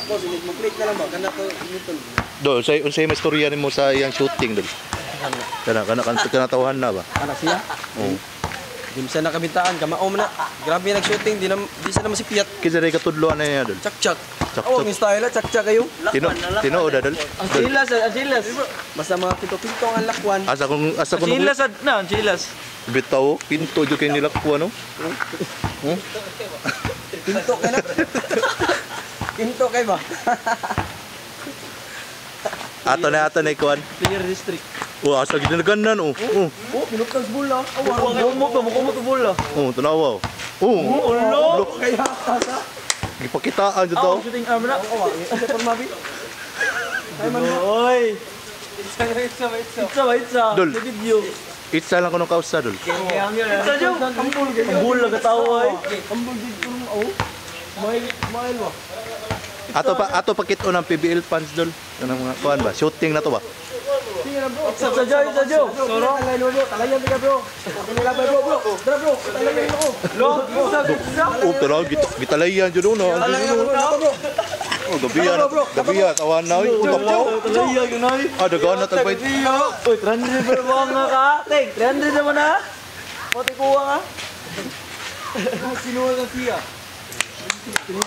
Boss, mo click na lang ba? Kana ko nito. Dol, unsay may istorya nimo sa iyang shooting dol? Kana tawhan na ba? Anak siya? Oo. Di sa nakabitaan, kamao na. Grabe nag-shooting, di sa naman si Piat. Kinsa day katudloan na niya dol? Chak-chak. Chak-chak. Oh, ang style, chak-chak kayo. Tinuod dol. Ang chilas. Basta mga pinto-pinto ang lakwan. Asa kung Chilas na, chilas. bitaw pinto jud kay nila kuha no. Pinto kay na. Pinto kay ba? Ato na kuan. Player district. Wa asa ginaganan oh. Oh, pinutang sa bola. Mukumot bola. Oh, tanawa. Oh. Ulo. Kaya kasa. Gipakitaan jud daw. Shooting arm na. Ito por mabi. Oy. Itza. Dol. Sa video. Itsa lang kuno kausa dol. Itza jo. Ambul lang katawa ay. Ambul dito oh. Mail ba? Ato pakit ng PBL fans dol. Ano mga kuan ba? Shooting na to ba? Itza jo. Soro. Talayan ka bro. Kanila ba bro? Dara bro. Talayan ako. Lo. Itza. Oh, tara gitalayan jud no. Oh, gabiya awan na uy. Talaya yun ay. Dagan na tagpay. Uy, 300 ba buwang nga ka? Teng, 300 naman ha? Pati kuha nga. Sinuha ka siya.